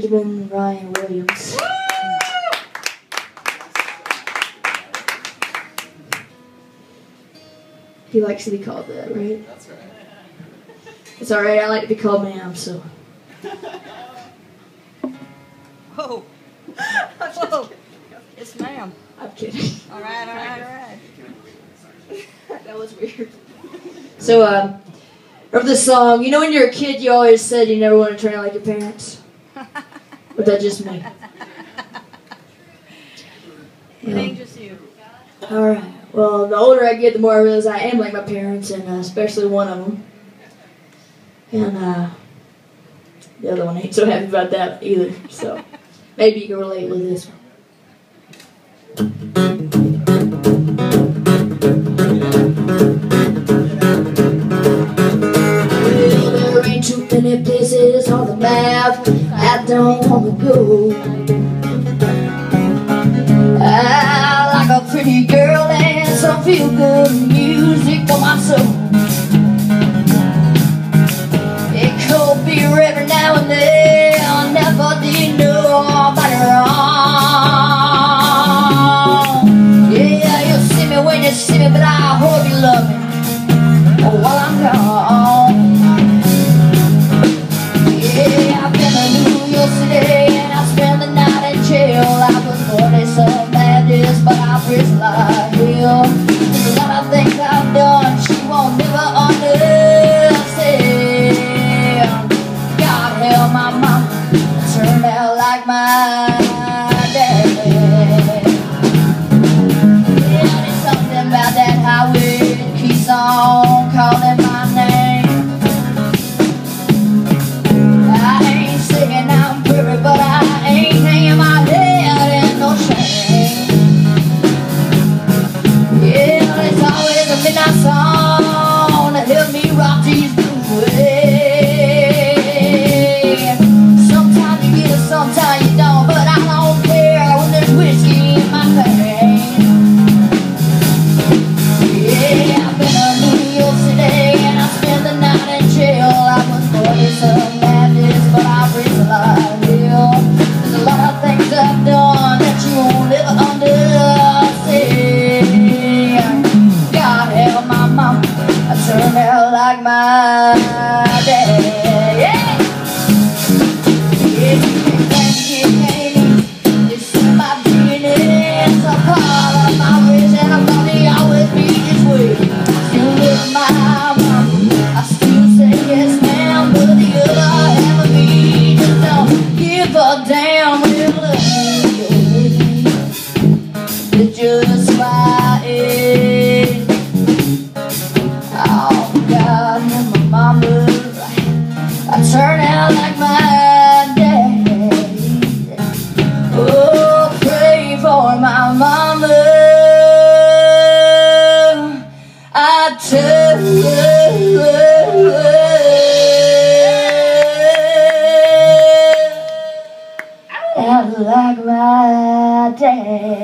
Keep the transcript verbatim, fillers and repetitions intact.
Benjamin Ryan Williams. He likes to be called that, right? That's right. It's alright, I like to be called ma'am, so. Whoa. Whoa. Yes, ma'am. I'm kidding. All right, all right, all right. That was weird. So, um, of the song, you know when you're a kid you always said you never want to turn out like your parents? But that's just me. It ain't just you. Alright, well, the older I get, the more I realize I am like my parents, and uh, especially one of them. And uh, the other one ain't so happy about that either, so maybe you can relate with this one. Well, there ain't too many places on the map I don't want to go. I like a pretty girl and some feel-good music for my soul. It could be every now and then, I never did know about it wrong. Yeah, you'll see me when you see me, but I hope you love me while I'm gone. Yeah, I've been to New York City and I spent the night in jail. I was forty some Baptist, but I preached like hell. There's a lot of things I've done she won't never understand. God help my mama, turned out like my dad. Yeah, there's something about that highway that keeps on calling my name. I ain't saying I'm perfect, but I ain't hanging my head in no shame. Yeah, there's always a midnight song to help me rock these blues away. Sometimes you get it, sometimes you don't, but I don't care when there's whiskey in my vein. Yeah, I've been to New York City and I spent the night in jail. I was forty some Baptist, but I preached like hell. There's a lot of things I've done that you won't ever understand. God help my mom, I turned out like my dad. Yeah, yeah, you can't it's in my D N A, it's a part of my ways, and I'm gonna always be this way. Still love my mom, I still say yes ma'am, but the other half of me just don't give a damn. Well, it's just why it. Oh God, and my mama, I turn out like my dad. Oh, pray for my mama, I turn out like my dad.